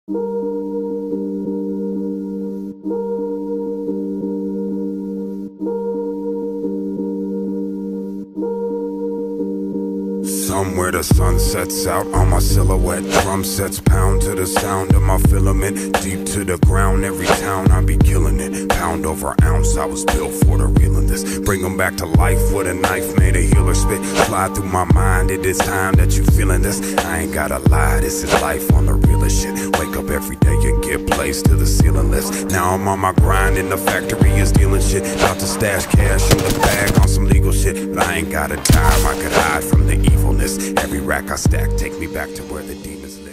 Somewhere the sun sets out on my silhouette. Drum sets pound to the sound of my filament. Deep to the ground, every town I be killing it. Pound over ounce, I was built for the reeling this. Bring them back to life with a knife, made a healer spit. Fly through my mind, it is time that you feeling this. I ain't gotta lie, this is life on the realest shit. Wake up every day and get placed to the ceiling list. Now I'm on my grind and the factory is dealing shit. About to stash cash in the bag on some legal shit. But I ain't got a time I could hide from the evilness. Every rack I stack take me back to where the demons live.